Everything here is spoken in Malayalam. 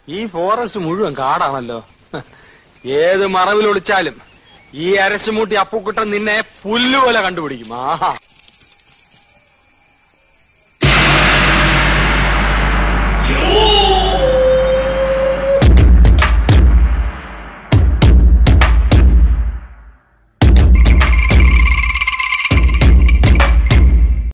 ഈ ഫോറസ്റ്റ് മുഴുവൻ കാടാണല്ലോ. ഏത് മറവിൽ ഒളിച്ചാലും ഈ അരശുമൂട്ടി അപ്പുക്കുട്ടൻ നിന്നെ പുല്ലുപോലെ കണ്ടുപിടിക്കും. ആഹാ.